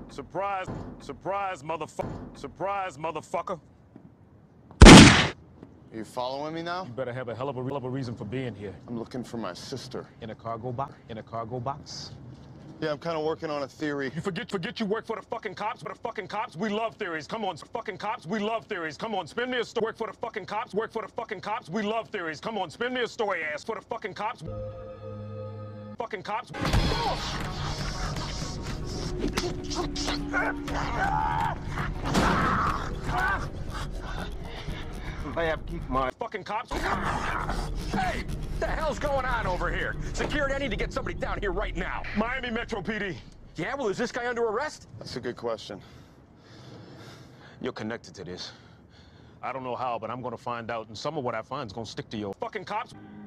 Surprise, surprise, motherfucker. Are you following me now? You better have a hell of a reason for being here. I'm looking for my sister. In a cargo box? In a cargo box? Yeah, I'm kind of working on a theory. You forget you work for the fucking cops? For the fucking cops? We love theories. Come on, fucking cops. We love theories. Come on, spin me a story. Work for the fucking cops. Work for the fucking cops. We love theories. Come on, spin me a story, ass. For the fucking cops. Fucking cops. Fucking cops. Hey, the hell's going on over here? Security, I need to get somebody down here right now. Miami Metro PD. Yeah, well, is this guy under arrest? That's a good question. You're connected to this. I don't know how, but I'm gonna find out, and some of what I find is gonna stick to your fucking cops.